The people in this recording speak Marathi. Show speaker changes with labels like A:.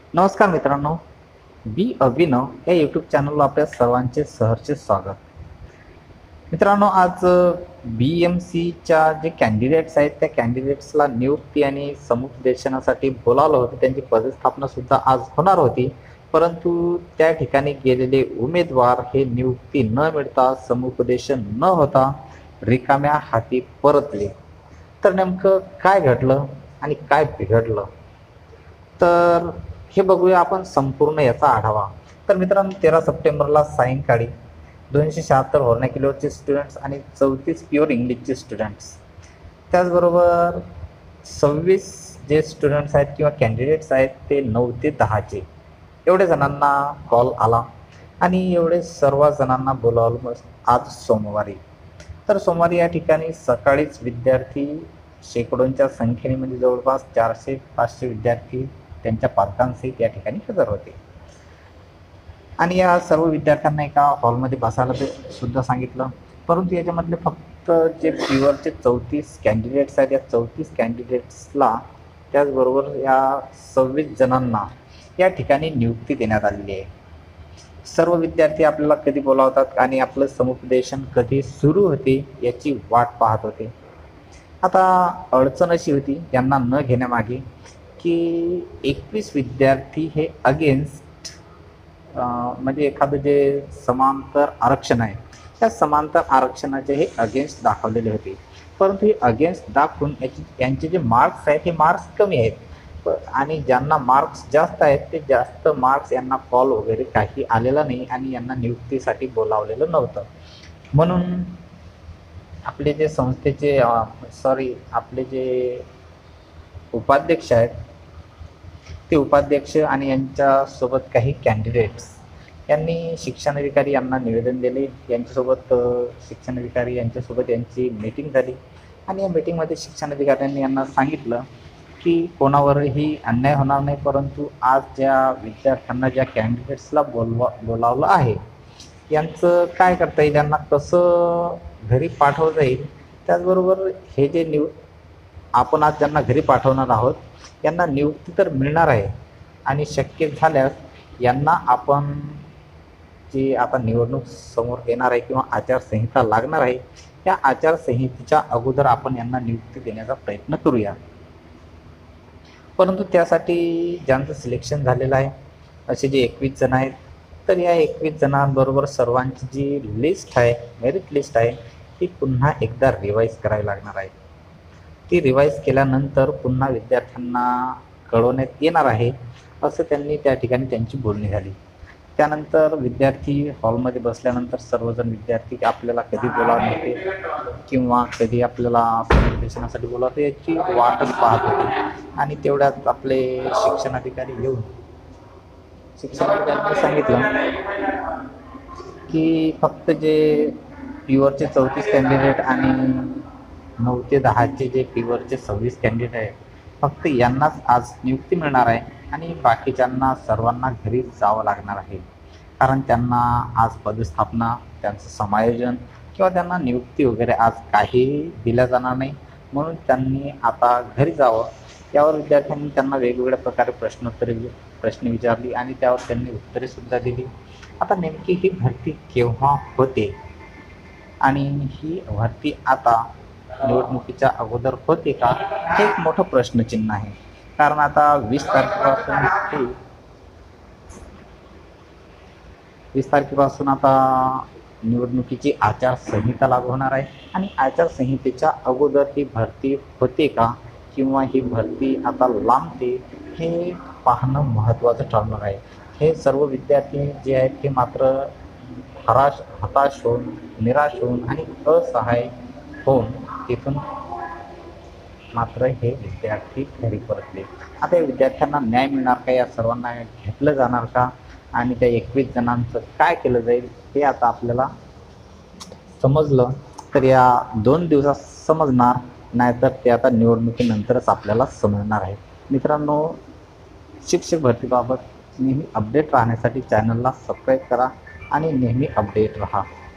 A: नमस्कार मित्रांनो, बी अभिनव या यूट्यूब चॅनलवर आपल्या सर्वांचे सहर्ष स्वागत. मित्रांनो, आज बी एम सीच्या जे कॅन्डिडेट्स आहेत त्या कॅन्डिडेट्सला नियुक्ती आणि समुपदेशनासाठी बोलावलं होतं. त्यांची पदस्थापना सुद्धा आज होणार होती, परंतु त्या ठिकाणी गेलेले उमेदवार हे नियुक्ती न मिळता समुपदेशन न होता रिकाम्या हाती परतले. तर नेमकं काय घडलं आणि काय बिघडलं, तर हे बघूया आपण संपूर्ण याचा आढावा. तर मित्रांनो, 13 सप्टेंबरला सायंकाळी 276 व्हर्नॅक्युलरचे स्टुडंट्स आणि 34 प्युअर इंग्लिशचे स्टुडंट्स, त्याचबरोबर 26 जे स्टुडंट्स आहेत किंवा कॅन्डिडेट्स आहेत ते 9 ते 10चे एवढे जणांना कॉल आला आणि एवढे सर्व जणांना बोलावलं आज सोमवारी. तर सोमवारी या ठिकाणी सकाळीच विद्यार्थी शेकडोंच्या संख्येने, म्हणजे जवळपास 400-500 विद्यार्थी त्यांच्या पालकांसहित या ठिकाणी हजर होते. आणि या सर्व विद्यार्थ्यांना एका हॉलमध्ये बसायला ते सुद्धा सांगितलं. परंतु याच्यामधले फक्त जे प्युअरचे 34 कॅन्डिडेट्स आहेत, या 34 कॅन्डिडेट्सला त्याचबरोबर या 26 जणांना या ठिकाणी नियुक्ती देण्यात आलेली आहे. सर्व विद्यार्थी आपल्याला कधी बोलावतात आणि आपलं समुपदेशन कधी सुरू होते याची वाट पाहत होते. आता अडचण अशी होती यांना न घेण्यामागे की 21 विद्यार्थी हे अगेन्स्ट, म्हणजे एखादं जे समांतर आरक्षण आहे त्या समांतर आरक्षणाचे हे अगेन्स्ट दाखवलेले होते. परंतु हे अगेन्स्ट दाखवून यांचे जे मार्क्स आहेत हे मार्क्स कमी आहेत, आणि ज्यांना मार्क्स जास्त आहेत ते जास्त मार्क्स यांना कॉल वगैरे काही आलेला नाही आणि यांना नियुक्तीसाठी बोलावलेलं नव्हतं. म्हणून आपले जे संस्थेचे आपले जे उपाध्यक्ष आहेत ते उपाध्यक्ष आणि यांच्यासोबत काही कॅन्डिडेट्स यांनी शिक्षणाधिकारी यांना निवेदन दिले. यांच्यासोबत शिक्षणाधिकारी यांच्यासोबत यांची मीटिंग झाली आणि या मीटिंगमध्ये शिक्षणाधिकाऱ्यांनी यांना सांगितलं की कोणावरही अन्याय होणार नाही, परंतु आज ज्या विद्यार्थ्यांना, ज्या कॅन्डिडेट्सला बोलावलं आहे यांचं काय करता येईल, यांना कसं घरी पाठवता येईल. त्याचबरोबर हे जे आपण आज ज्यांना घरी पाठवणार आहोत यांना नियुक्ती तर मिळणार आहे आणि शक्य झाल्यास यांना आपण जी आता निवडणूक समोर येणार आहे किंवा आचारसंहिता लागणार आहे त्या आचारसंहितेच्या अगोदर आपण यांना नियुक्ती देण्याचा प्रयत्न करूया. परंतु त्यासाठी ज्यांचं सिलेक्शन झालेलं आहे असे जे 21 जण आहेत, तर या 21 जणांबरोबर सर्वांची जी लिस्ट आहे, मेरिट लिस्ट आहे, ती पुन्हा एकदा रिवाईज करावी लागणार आहे. ती रिवाईज केल्यानंतर पुन्हा विद्यार्थ्यांना कळवण्यात येणार आहे असं त्यांनी त्या ठिकाणी त्यांची बोलणी झाली. त्यानंतर विद्यार्थी हॉलमध्ये बसल्यानंतर सर्वजण विद्यार्थी आपल्याला कधी बोलावले होते किंवा कधी आपल्याला समुपदेशनासाठी बोलावते याची वाटच पाहत होते. आणि तेवढ्यात आपले शिक्षणाधिकारी येऊन शिक्षणाधिकाऱ्यांनी सांगितलं की फक्त जे प्युअरचे 34 कॅन्डिडेट आणि 9 ते 10चे जे प्युअरचे 26 कॅन्डिडेट आहेत, फक्त यांनाच आज नियुक्ती मिळणार आहे आणि बाकीच्यांना सर्वांना घरी जावं लागणार आहे. कारण त्यांना आज पदस्थापना, त्यांचं समायोजन किंवा त्यांना नियुक्ती वगैरे आज काही दिल्या जाणार नाही, म्हणून त्यांनी आता घरी जावं. यावर विद्यार्थ्यांनी त्यांना वेगवेगळ्या प्रकारे प्रश्न विचारली आणि त्यावर त्यांनी उत्तरे सुद्धा दिली. आता नेमकी ही भरती केव्हा होते आणि ही भरती आता निवडणुकीच्या अगोदर होते का, हे एक मोठं प्रश्नचिन्ह आहे. कारण आता 20 तारखेपासून आता निवडणुकीची आचारसंहिता लागू होणार आहे आणि आचारसंहितेच्या अगोदर ही भरती होते का किंवा ही भरती आता लांबते, हे पाहणं महत्त्वाचं ठरणार आहे. हे सर्व विद्यार्थी जे आहेत हे मात्र हताश होऊन, निराश होऊन आणि असहाय होऊन तिथून मात्र हे विद्यार्थी घरी परतले. आता या विद्यार्थ्यांना न्याय मिळणार का, या सर्वांना घेतलं जाणार का आणि त्या 21 जणांचं काय केलं जाईल हे आता आपल्याला समजलं तर या 2 दिवसात समजणार, नाहीतर ते आता निवडणुकीनंतरच आपल्याला समजणार आहे. मित्रांनो, शिक्षक भरतीबाबत नेहमी अपडेट राहण्यासाठी चॅनलला सबस्क्राईब करा आणि नेहमी अपडेट राहा.